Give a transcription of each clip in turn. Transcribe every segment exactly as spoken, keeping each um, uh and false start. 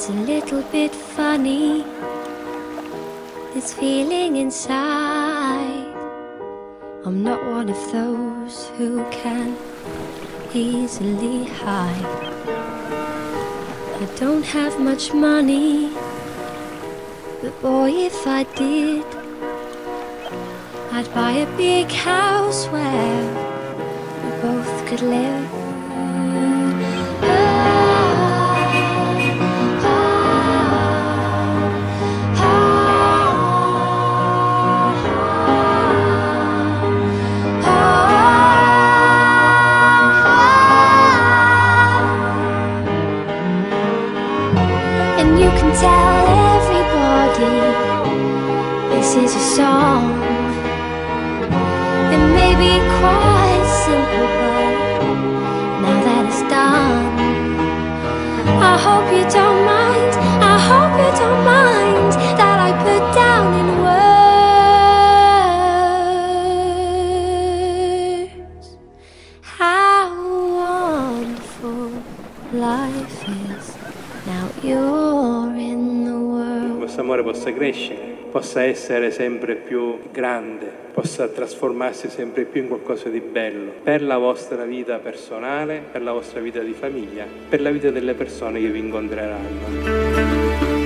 It's a little bit funny, this feeling inside. I'm not one of those who can easily hide. I don't have much money, but boy, if I did, I'd buy a big house where we both could live. And you can tell everybody this is a song. It may be quite simple, but now that it's done, I hope you don't mind, I hope you don't mind that I put down in words how wonderful life is. Now you're in the world. Questo amore possa crescere, possa essere sempre più grande, possa trasformarsi sempre più in qualcosa di bello per la vostra vita personale, per la vostra vita di famiglia, per la vita delle persone che vi incontreranno.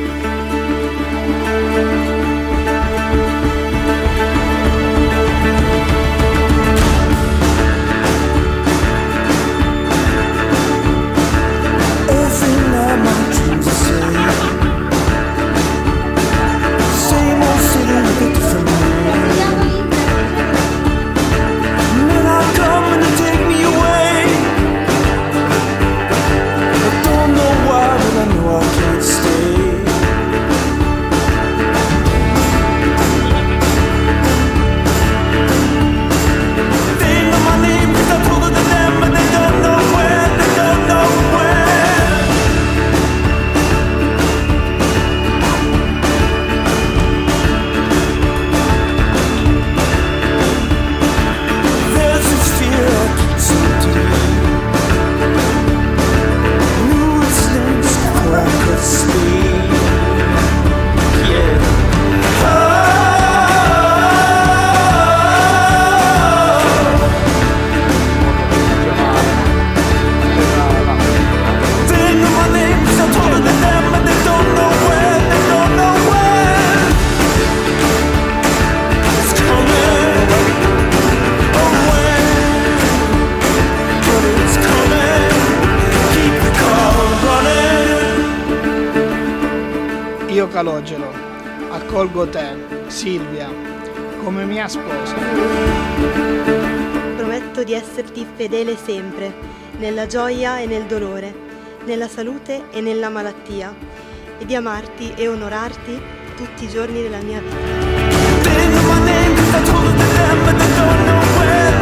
Io Calogero accolgo te, Silvia, come mia sposa. Prometto di esserti fedele sempre, nella gioia e nel dolore, nella salute e nella malattia, e di amarti e onorarti tutti i giorni della mia vita.